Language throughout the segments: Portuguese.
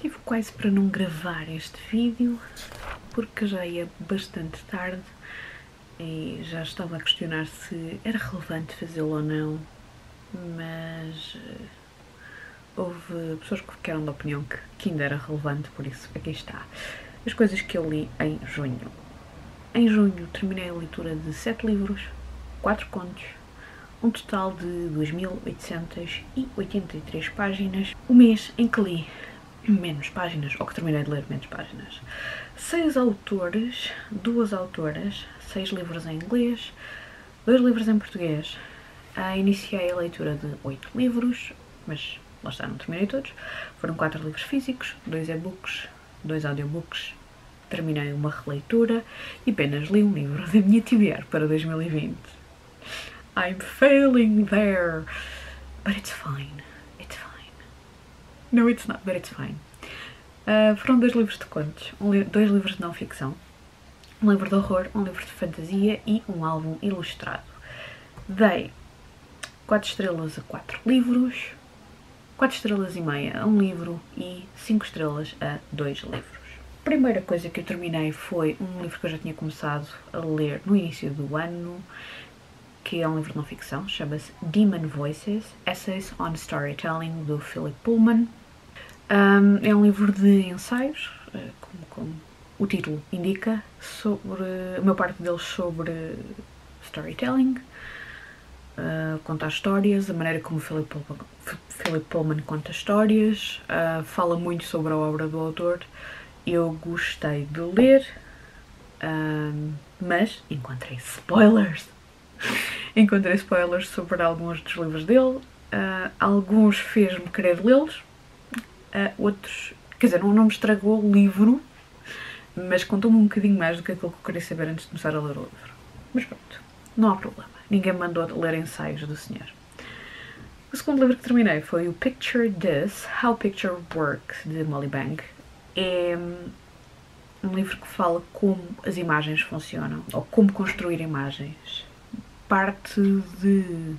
Tive quase para não gravar este vídeo porque já ia bastante tarde e já estava a questionar se era relevante fazê-lo ou não, mas houve pessoas que ficaram da opinião que ainda era relevante, por isso aqui está. As coisas que eu li em junho. Em junho terminei a leitura de 7 livros, 4 contos, um total de 2.883 páginas. O mês em que li menos páginas, ou que terminei de ler menos páginas. 6 autores, 2 autoras, 6 livros em inglês, 2 livros em português. Iniciei a leitura de 8 livros, mas lá está, não terminei todos. Foram 4 livros físicos, 2 e-books, 2 audiobooks. Terminei uma releitura e apenas li um livro da minha TBR para 2020. I'm failing there, but it's fine. It's fine. No, it's not, but it's fine. Foram 2 livros de contos, 2 livros de não-ficção, um livro de horror, um livro de fantasia e um álbum ilustrado. Dei 4 estrelas a 4 livros, 4 estrelas e meia a um livro e 5 estrelas a 2 livros. A primeira coisa que eu terminei foi um livro que eu já tinha começado a ler no início do ano, que é um livro de não-ficção, chama-se Demon Voices, Essays on Storytelling, do Philip Pullman. É um livro de ensaios, como o título indica, sobre a maior parte deles sobre storytelling, contar histórias, a maneira como Philip Pullman conta histórias, fala muito sobre a obra do autor. Eu gostei de ler, mas encontrei spoilers. Encontrei spoilers sobre alguns dos livros dele, alguns fez-me querer lê-los, outros, quer dizer, não me estragou o livro, mas contou-me um bocadinho mais do que aquilo que eu queria saber antes de começar a ler o livro. Mas pronto, não há problema, ninguém me mandou ler ensaios do senhor. O segundo livro que terminei foi o Picture This, How Picture Works, de Molly Bang. É um livro que fala como as imagens funcionam, ou como construir imagens. Parte de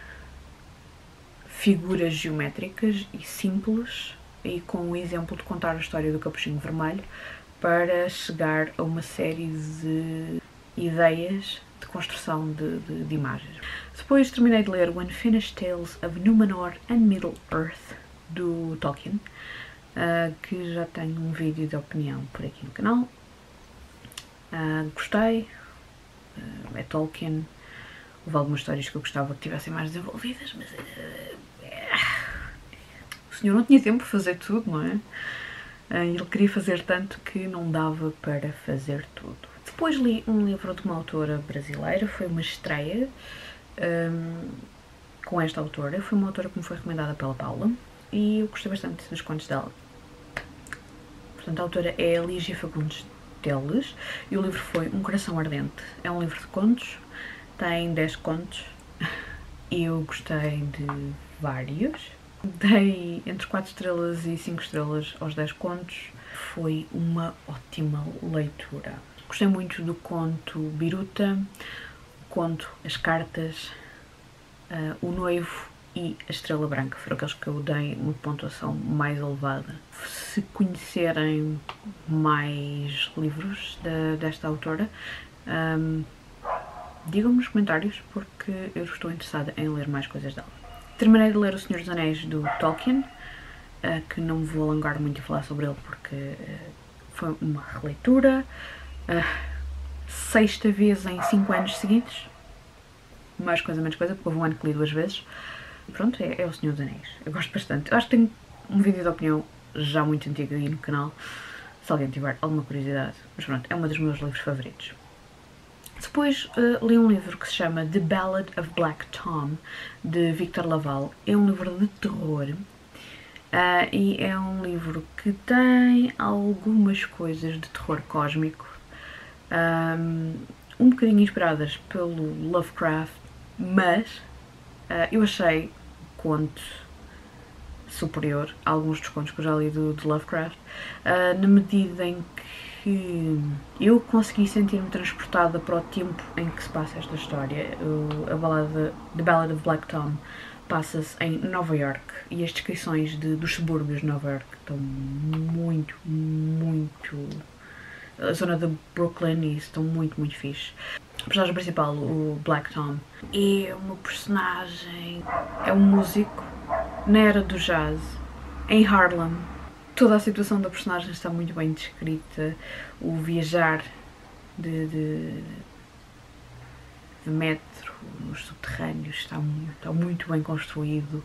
figuras geométricas e simples, e com o exemplo de contar a história do Capuchinho Vermelho, para chegar a uma série de ideias de construção de imagens. Depois terminei de ler Unfinished Tales of Numenor and Middle-earth, do Tolkien, que já tenho um vídeo de opinião por aqui no canal. Gostei, é Tolkien. Houve algumas histórias que eu gostava que tivessem mais desenvolvidas, mas o senhor não tinha tempo para fazer tudo, não é? Ele queria fazer tanto que não dava para fazer tudo. Depois li um livro de uma autora brasileira, foi uma estreia com esta autora. Foi uma autora que me foi recomendada pela Paula e eu gostei bastante dos contos dela. Portanto, a autora é a Lígia Fagundes Teles e o livro foi Um Coração Ardente. É um livro de contos. Tem 10 contos e eu gostei de vários. Dei entre 4 estrelas e 5 estrelas aos 10 contos. Foi uma ótima leitura. Gostei muito do conto Biruta, o conto As Cartas, O Noivo e A Estrela Branca. Foram aqueles que eu dei uma pontuação mais elevada. Se conhecerem mais livros desta autora, digam-me nos comentários, porque eu estou interessada em ler mais coisas dela. Terminei de ler O Senhor dos Anéis, do Tolkien, que não me vou alongar muito a falar sobre ele, porque foi uma releitura. 6ª vez em 5 anos seguidos. Mais coisa, menos coisa, porque houve um ano que li 2 vezes. Pronto, é O Senhor dos Anéis. Eu gosto bastante. Eu acho que tenho um vídeo de opinião já muito antigo aí no canal, se alguém tiver alguma curiosidade. Mas pronto, é um dos meus livros favoritos. Depois li um livro que se chama The Ballad of Black Tom, de Victor Laval. É um livro de terror e é um livro que tem algumas coisas de terror cósmico, um bocadinho inspiradas pelo Lovecraft, mas eu achei o conto superior a alguns dos contos que eu já li de Lovecraft, na medida em que eu consegui sentir-me transportada para o tempo em que se passa esta história. The Ballad of Black Tom passa-se em Nova York e as descrições dos subúrbios de Nova York estão muito, muito... A zona de Brooklyn e isso estão muito, muito fixe. O personagem principal, o Black Tom, é uma personagem... é um músico na era do jazz, em Harlem. Toda a situação da personagem está muito bem descrita. O viajar de metro nos subterrâneos está muito bem construído.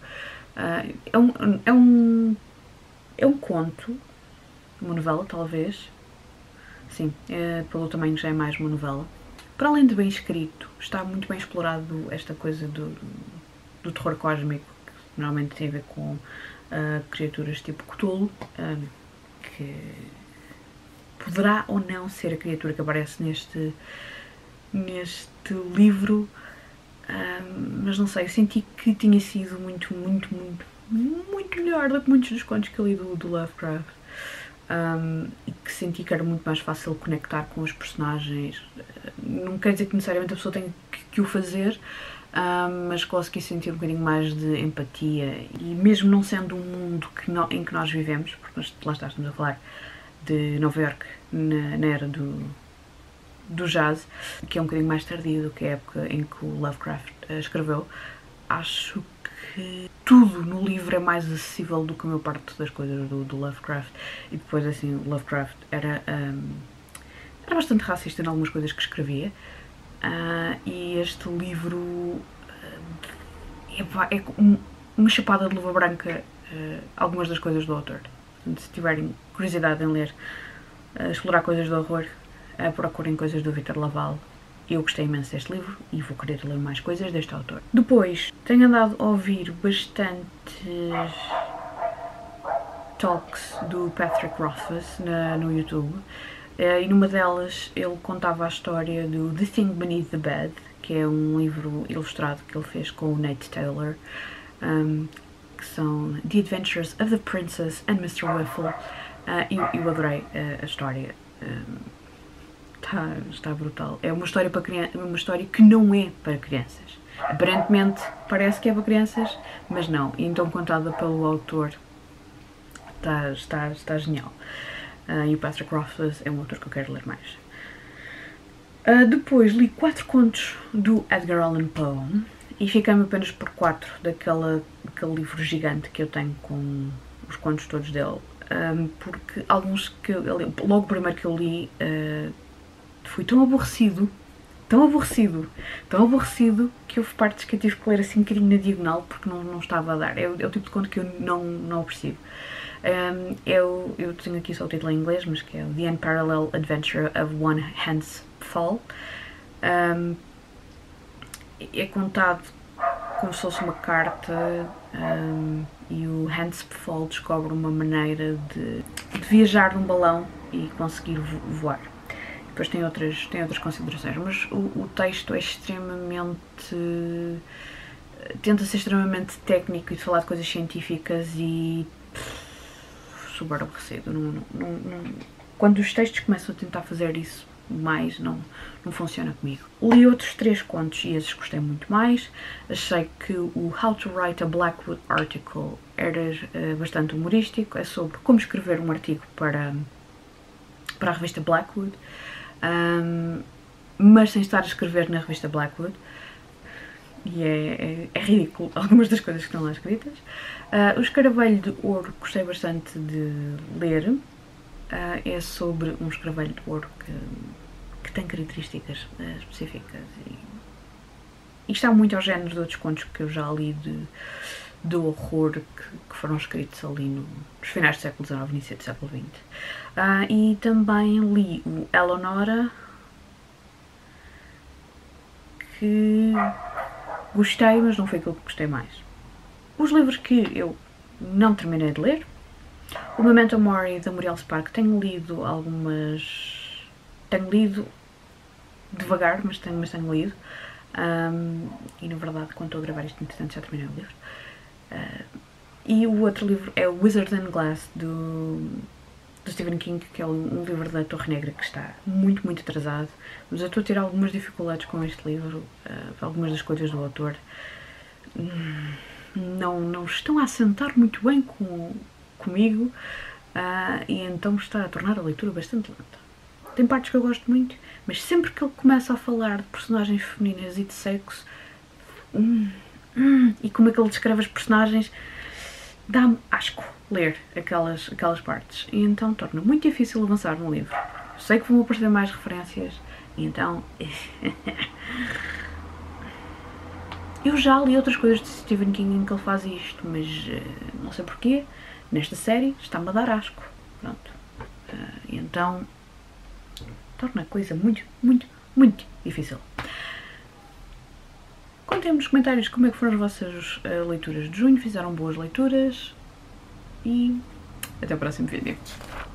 É um conto, uma novela talvez. Sim, pelo tamanho já é mais uma novela. Para além de bem escrito, está muito bem explorado esta coisa do terror cósmico, que normalmente tem a ver com criaturas tipo Cthulhu, que poderá ou não ser a criatura que aparece neste livro, mas não sei, eu senti que tinha sido muito melhor do que muitos dos contos que eu li do Lovecraft. E que senti que era muito mais fácil conectar com os personagens. Não quer dizer que necessariamente a pessoa tenha que o fazer, mas consegui sentir um bocadinho mais de empatia. E mesmo não sendo um mundo em que nós vivemos, porque lá estamos a falar de Nova York na era do jazz, que é um bocadinho mais tardio do que a época em que o Lovecraft escreveu, acho que tudo no livro é mais acessível do que a maior parte das coisas do Lovecraft. E depois, assim, o Lovecraft era bastante racista em algumas coisas que escrevia, e este livro é uma chapada de luva branca algumas das coisas do autor. Portanto, se tiverem curiosidade em ler, explorar coisas do horror, procurem coisas do Victor Laval. Eu gostei imenso deste livro e vou querer ler mais coisas deste autor. Depois, tenho andado a ouvir bastantes talks do Patrick Rothfuss no YouTube, e numa delas ele contava a história do The Thing Beneath the Bed, que é um livro ilustrado que ele fez com o Nate Taylor, que são The Adventures of the Princess and Mr. Whiffle, e eu adorei a história. Está brutal. É uma história para crianças, uma história que não é para crianças. Aparentemente parece que é para crianças, mas não. E então contada pelo autor está genial. E o Patrick Rothfuss é um autor que eu quero ler mais. Depois li 4 contos do Edgar Allan Poe e fiquei-me apenas por 4 daquele livro gigante que eu tenho com os contos todos dele. Porque alguns que logo o primeiro que eu li fui tão aborrecido que houve partes que eu tive que ler assim um bocadinho na diagonal porque não estava a dar. É o tipo de conto que eu não percebo. Eu tenho aqui só o título em inglês, mas que é The Unparalleled Adventure of One Hans Pfaall. É contado como se fosse uma carta, e o Hans Pfaall descobre uma maneira de viajar num balão e conseguir voar. Depois tem outras considerações, mas o texto é extremamente... tenta ser extremamente técnico e de falar de coisas científicas e... super aborrecido. Quando os textos começam a tentar fazer isso mais, não funciona comigo. Li outros 3 contos e esses gostei muito mais. Achei que o How to Write a Blackwood Article era bastante humorístico. É sobre como escrever um artigo para a revista Blackwood, mas sem estar a escrever na revista Blackwood. E é ridículo algumas das coisas que estão lá escritas. O Escaravelho de Ouro gostei bastante de ler. É sobre um escaravelho de ouro que tem características específicas e está muito ao género de outros contos que eu já li de horror que foram escritos ali nos finais do século XIX, início do século XX. E também li o Eleonora, que gostei, mas não foi aquilo que gostei mais. Os livros que eu não terminei de ler: o Memento Mori, da Muriel Spark, tenho lido algumas... tenho lido devagar, mas tenho lido. E na verdade, quando estou a gravar isto, entretanto, já terminei o livro. E o outro livro é o Wizard and Glass, do Stephen King, que é um livro da Torre Negra que está muito atrasado. Mas eu estou a ter algumas dificuldades com este livro, algumas das coisas do autor. não estão a assentar muito bem comigo, e então está a tornar a leitura bastante lenta. Tem partes que eu gosto muito, mas sempre que ele começa a falar de personagens femininas e de sexo, e como é que ele descreve as personagens, dá-me asco ler aquelas partes, e então torna muito difícil avançar no livro. Eu sei que vão aparecer mais referências, e então... Eu já li outras coisas de Stephen King em que ele faz isto, mas não sei porquê, nesta série está-me a dar asco. Pronto. E então torna a coisa muito, muito, muito difícil. Contem-me nos comentários como é que foram as vossas leituras de junho, fizeram boas leituras e até o próximo vídeo.